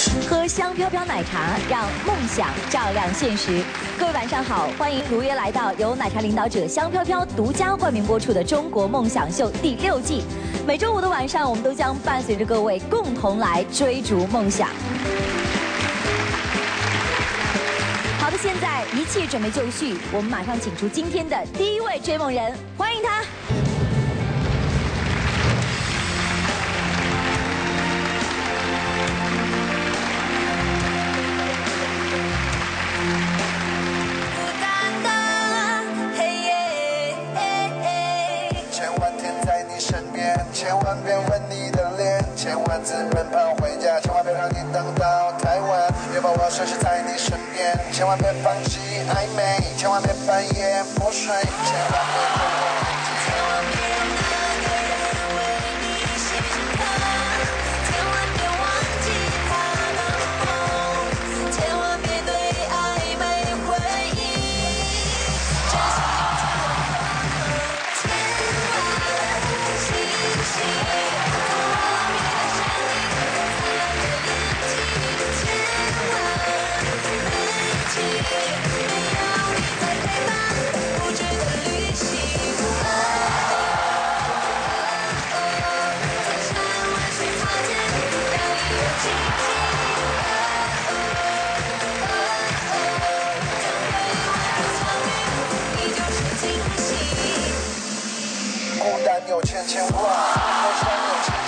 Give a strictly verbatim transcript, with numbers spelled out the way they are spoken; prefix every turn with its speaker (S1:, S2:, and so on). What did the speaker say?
S1: 喝香飘飘奶茶，让梦想照亮现实。各位晚上好，欢迎如约来到由奶茶领导者香飘飘独家冠名播出的《中国梦想秀》第六季。每周五的晚上，我们都将伴随着各位共同来追逐梦想。好的，现在一切准备就绪，我们马上请出今天的第一位追梦人，欢迎他。
S2: 千万别吻你的脸，千万自奔跑回家，千万别让你等到太晚，别把我随时在你身边，千万别放弃暧昧，千万别半夜不睡，千万别对我千万别让那个人为你心疼，千万别忘记他的梦，千万别对暧昧回忆真心永存，千万星星。 孤单有千千万，我想有千